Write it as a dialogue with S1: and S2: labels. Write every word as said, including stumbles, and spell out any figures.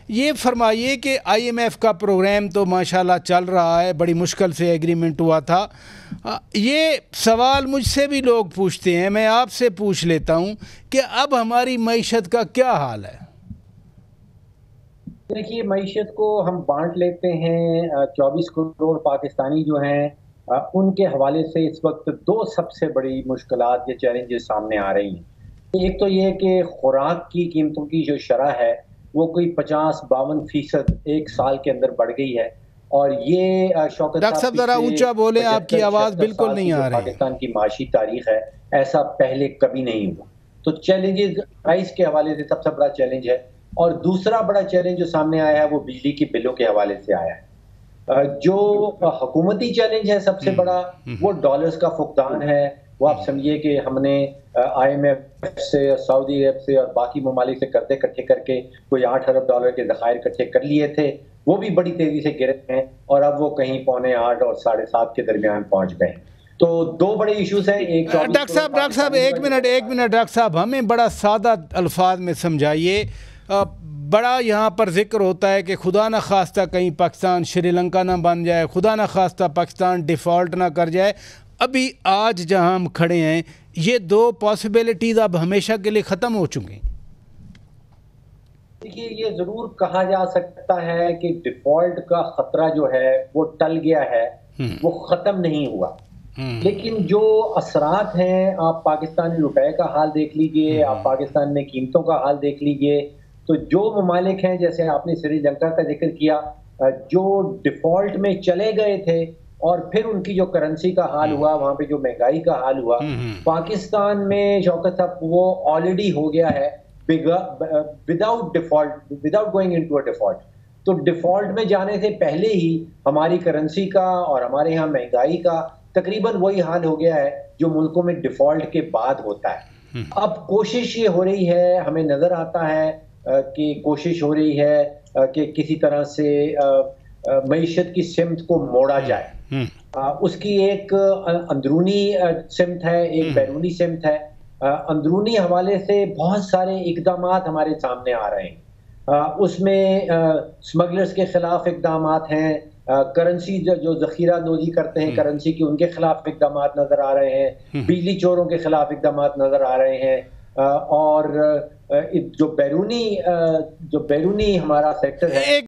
S1: ये फरमाइए कि आईएमएफ का प्रोग्राम तो माशाल्लाह चल रहा है, बड़ी मुश्किल से एग्रीमेंट हुआ था। ये सवाल मुझसे भी लोग पूछते हैं, मैं आपसे पूछ लेता हूँ कि अब हमारी मईशत का क्या हाल है?
S2: देखिए, मईशत को हम बांट लेते हैं। चौबीस करोड़ पाकिस्तानी जो हैं उनके हवाले से इस वक्त दो सबसे बड़ी मुश्किलात या चैलेंजेस सामने आ रही हैं। एक तो ये कि खुराक की कीमतों की जो शरह है वो कोई पचास बावन फीसद एक साल के अंदर बढ़ गई है। और ये शौकत
S1: डॉक्टर
S2: साहब
S1: साहब ज़रा
S2: पिछले
S1: ऊंचा बोलें, आपकी
S2: पचहत्तर
S1: आवाज़
S2: छिहत्तर
S1: बिल्कुल
S2: साल
S1: नहीं
S2: की जो
S1: आ रही।
S2: पाकिस्तान की माशी तारीख है, ऐसा पहले कभी नहीं हुआ। तो चैलेंजेस प्राइस के हवाले से सबसे बड़ा चैलेंज है। और दूसरा बड़ा चैलेंज जो सामने आया है वो बिजली की बिलों के हवाले से आया है। जो हुकूमती चैलेंज है सबसे बड़ा, वो डॉलर्स का फुकदान है। वो आप समझिए कि हमने आईएमएफ से, सऊदी अरब से और बाकी ममालिक से कर्जे इकट्ठे करके कोई आठ अरब डॉलर के ज़खायर इकट्ठे कर लिए थे, वो भी बड़ी तेजी से गिरे हैं और अब वो कहीं पौने आठ और साढ़े सात के दरमियान पहुंच गए। तो दो बड़े इश्यूज हैं। एक
S1: डॉक्टर साहब डॉक्टर साहब एक मिनट एक मिनट डॉक्टर साहब, हमें बड़ा सादा अल्फाज में समझाइए। बड़ा यहाँ पर जिक्र होता है कि खुदा न खास्ता कहीं पाकिस्तान श्रीलंका ना बन जाए, खुदा न खास्ता पाकिस्तान डिफ़ॉल्ट ना कर जाए। अभी आज जहाँ हम खड़े हैं, ये दो पॉसिबिलिटीज़ अब हमेशा के लिए ख़त्म हो चुकी।
S2: देखिए, ये ज़रूर कहा जा सकता है कि डिफ़ॉल्ट का ख़तरा जो है वो टल गया है, वो ख़त्म नहीं हुआ। लेकिन जो असरात हैं, आप पाकिस्तानी रुपए का हाल देख लीजिए, आप पाकिस्तान में कीमतों का हाल देख लीजिए। तो जो ममालिक हैं, जैसे आपने श्रीलंका का जिक्र किया, जो डिफ़ॉल्ट में चले गए थे और फिर उनकी जो करेंसी का हाल हुआ, वहाँ पे जो महंगाई का हाल हुआ, पाकिस्तान में शौकत साहब वो ऑलरेडी हो गया है without default, without going into a default. तो डिफ़ॉल्ट में जाने से पहले ही हमारी करेंसी का और हमारे यहाँ महंगाई का तकरीबन वही हाल हो गया है जो मुल्कों में डिफ़ॉल्ट के बाद होता है। अब कोशिश ये हो रही है, हमें नज़र आता है कि कोशिश हो रही है कि किसी तरह से मईशत की सिमत को मोड़ा जाए। उसकी एक अंदरूनी सिमत है, एक बैरूनी सिमत है। अंदरूनी हवाले से बहुत सारे इक़दामात हमारे सामने आ रहे हैं। उसमें स्मगलर्स के खिलाफ इक़दामात हैं, करेंसी जो, जो ज़ख़ीरा नोज़ी करते हैं करेंसी की, उनके खिलाफ इक़दामात नज़र आ रहे हैं, बिजली चोरों के खिलाफ इक़दामात नज़र आ रहे हैं। और जो बैरूनी जो बैरूनी हमारा सेक्टर है